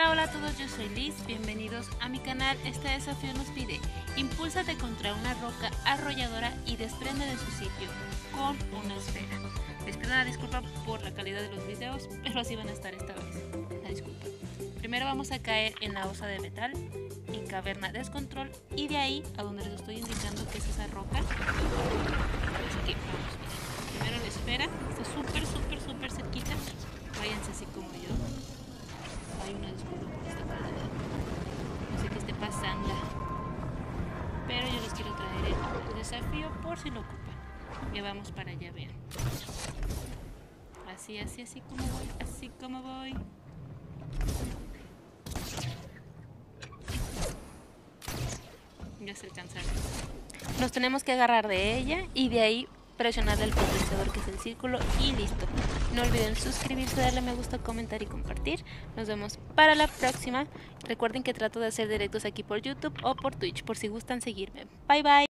Hola, hola a todos, yo soy Liz, bienvenidos a mi canal. Este desafío nos pide: impúlsate contra una roca arrolladora y desprende de su sitio con una esfera. Les pido una disculpa por la calidad de los videos, pero así van a estar esta vez. Una disculpa. Primero vamos a caer en la osa de metal, en caverna descontrol, y de ahí a donde les estoy indicando que es esa roca. Así que vamos, miren. Primero la esfera, está súper cerquita. Váyanse así como yo. Hay una disculpa por esta calidad. No sé qué esté pasando, pero yo les quiero traer el desafío por si lo ocupan. Ya vamos para allá, vean. Así como voy. Ya se alcanza. Nos tenemos que agarrar de ella y de ahí presionar el potenciador, que es el círculo, y listo. No olviden suscribirse, darle me gusta, comentar y compartir. Nos vemos para la próxima. Recuerden que trato de hacer directos aquí por YouTube o por Twitch, por si gustan seguirme. Bye bye.